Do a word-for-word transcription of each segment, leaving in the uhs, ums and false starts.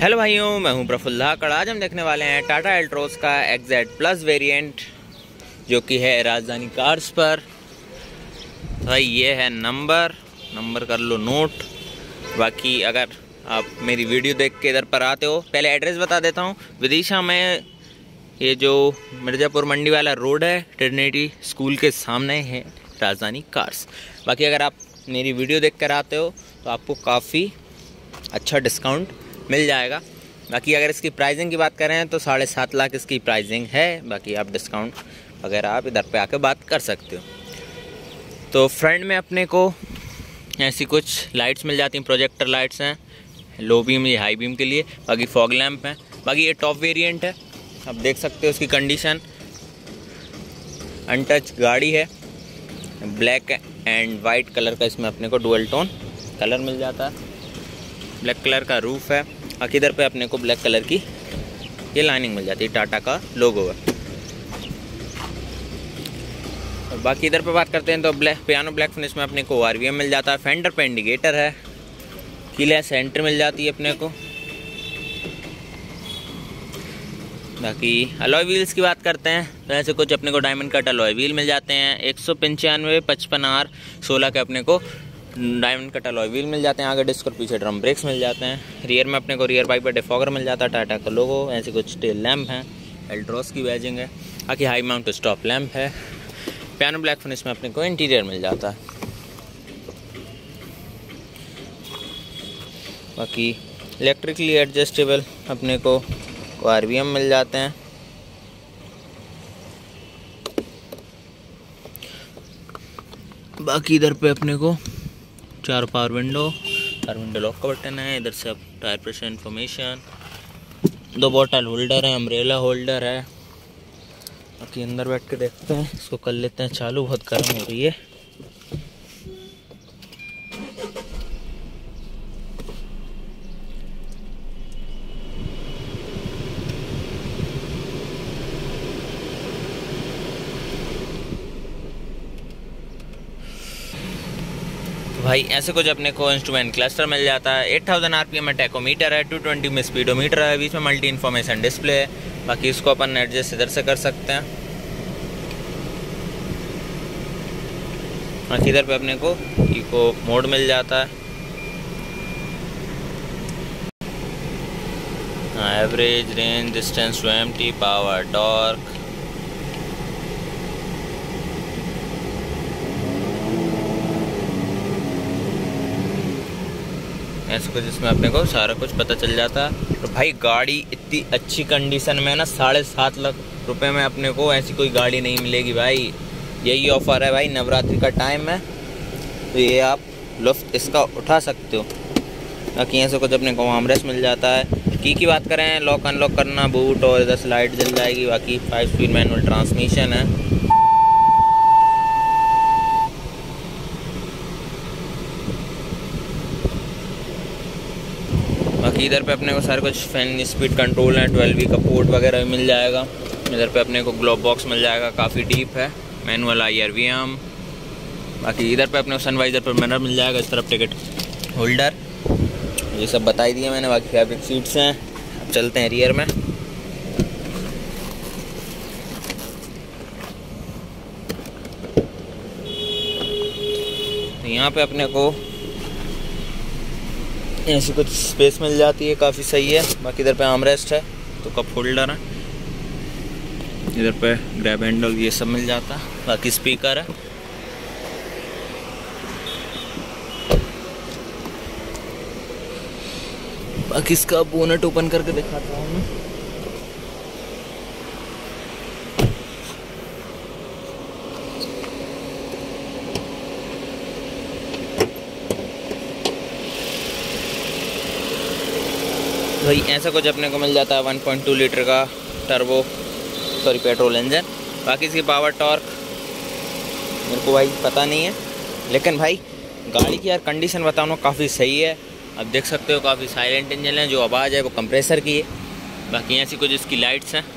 Hello भाइयों, मैं हूं प्रफुल्ल धाकड़। आज हम देखने वाले हैं टाटा एल्ट्रोज का एक्स जेड प्लस वेरिएंट, जो कि है राजधानी कार्स पर। भाई ये है नंबर नंबर कर लो नोट। बाकी अगर आप मेरी वीडियो देख के इधर पर आते हो, पहले एड्रेस बता देता हूं। विदिशा में ये जो मिर्ज़ापुर मंडी वाला रोड है, ट्रिनिटी स्कूल के सामने है राजधानी कार्स। बाकी अगर आप मेरी वीडियो देख कर आते हो तो आपको काफ़ी अच्छा डिस्काउंट मिल जाएगा। बाकी अगर इसकी प्राइसिंग की बात करें तो साढ़े सात लाख इसकी प्राइसिंग है। बाकी आप डिस्काउंट वगैरह आप इधर पे आके बात कर सकते हो। तो फ्रंट में अपने को ऐसी कुछ लाइट्स मिल जाती हैं, प्रोजेक्टर लाइट्स हैं, लो बीम या हाई बीम के लिए। बाकी फॉग लैंप हैं। बाकी ये टॉप वेरिएंट है, आप देख सकते हो उसकी कंडीशन। अनटच गाड़ी है, ब्लैक एंड वाइट कलर का इसमें अपने को डुअल टोन कलर मिल जाता है। ब्लैक कलर का रूफ है। बाकी इधर पे अपने को ब्लैक कलर की ये लाइनिंग मिल जाती है, टाटा का लोगो है। और बाकी इधर पे बात करते हैं तो ब्लैक पियानो ब्लैक फिनिश में अपने को आर वी एम मिल जाता है। फेंडर पे इंडिकेटर है, कीलेस एंट्री मिल जाती है अपने को। बाकी अलॉय व्हील्स की बात करते हैं तो ऐसे कुछ अपने को डायमंड कट अलॉय व्हील मिल जाते हैं। एक सौ पंचानवे पचपन आर सोलह के अपने को डायमंड कट अलॉय व्हील मिल जाते हैं। आगे डिस्क और पीछे ड्रम ब्रेक्स मिल जाते हैं। रियर में अपने को रियर बाइक पर डिफॉगर मिल जाता है, टाटा का लोगो। ऐसे कुछ टेल लैम्प हैं, एल्ट्रोस की बैजिंग है। बाकी हाई माउंट स्टॉप लैम्प है। पियानो ब्लैक फिनिश में अपने को इंटीरियर मिल जाता है। बाकी इलेक्ट्रिकली एडजस्टेबल अपने को आर वी एम मिल जाते हैं। बाकी इधर पे अपने को चार power window, power window lock का बटन है। इधर से अब टायर प्रेशर इंफॉर्मेशन, दो बॉटल होल्डर है, अम्ब्रेला होल्डर है। बाकी अंदर बैठ के देखते हैं, इसको कर लेते हैं चालू, बहुत गर्म हो रही है। भाई ऐसे कुछ अपने को इंस्ट्रूमेंट क्लस्टर मिल जाता है। आठ हज़ार आरपीएम में टैकोमीटर है, दो सौ बीस में स्पीडोमीटर है, बीच में मल्टी इन्फॉर्मेशन डिस्प्ले है। बाकी इसको अपन एडजस्ट इधर से कर सकते हैं। बाकी इधर पे अपने को इको मोड मिल जाता है। Average, range, distance to empty, power, torque. ऐसे कुछ इसमें अपने को सारा कुछ पता चल जाता है। तो भाई गाड़ी इतनी अच्छी कंडीशन में ना, साढ़े सात लाख रुपए में अपने को ऐसी कोई गाड़ी नहीं मिलेगी भाई। यही ऑफर है भाई, नवरात्रि का टाइम है तो ये आप लुफ्त इसका उठा सकते हो। बाकी ऐसे कुछ अपने को आर्मरेस्ट मिल जाता है। की की बात करें, लॉक अनलॉक करना, बूट और इधर से लाइट जल जाएगी। बाकी फाइव स्पीड मैनुअल ट्रांसमिशन है। बाकी इधर पे अपने को सारे कुछ फैन स्पीड कंट्रोल है, ट्वेल्व वी का पोर्ट वगैरह भी मिल जाएगा। इधर पे अपने को ग्लोब बॉक्स मिल जाएगा, काफ़ी डीप है, manual I R V M. बाकी इधर पे अपने को सनवाइजर पर मिरर मिल जाएगा, इस तरफ टिकट होल्डर, ये सब बता ही दिया मैंने। बाकी फैब्रिक सीट्स हैं। अब चलते हैं रियर में। तो यहाँ पे अपने को ऐसी कुछ स्पेस मिल जाती है, काफ़ी सही है। बाकी इधर पे आर्मरेस्ट है, तो कप होल्डर है। इधर पे ग्रैब हैंडल ये सब मिल जाता है। बाकी स्पीकर है। बाकी इसका बोनट ओपन करके दिखाता हूँ मैं। भाई ऐसा कुछ अपने को मिल जाता है वन पॉइंट टू लीटर का टर्बो सॉरी पेट्रोल इंजन। बाकी इसकी पावर टॉर्क मेरे को भाई पता नहीं है, लेकिन भाई गाड़ी की यार कंडीशन बताओ ना, काफ़ी सही है। अब देख सकते हो काफ़ी साइलेंट इंजन है, जो आवाज़ है वो कंप्रेसर की है। बाकी ऐसी कुछ इसकी लाइट्स हैं।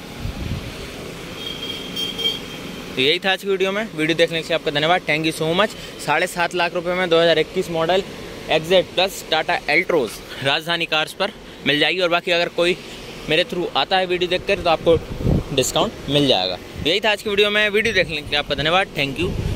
तो यही था आज की वीडियो में। वीडियो देखने के लिए आपका धन्यवाद, थैंक यू सो मच। साढ़े सात लाख रुपये में दो हज़ार इक्कीस model X Z plus Tata Altroz Rajdhani cars पर मिल जाएगी। और बाकी अगर कोई मेरे थ्रू आता है वीडियो देखकर तो आपको डिस्काउंट मिल जाएगा। यही था आज की वीडियो में। वीडियो देखने के लिए आपका धन्यवाद। Thank you.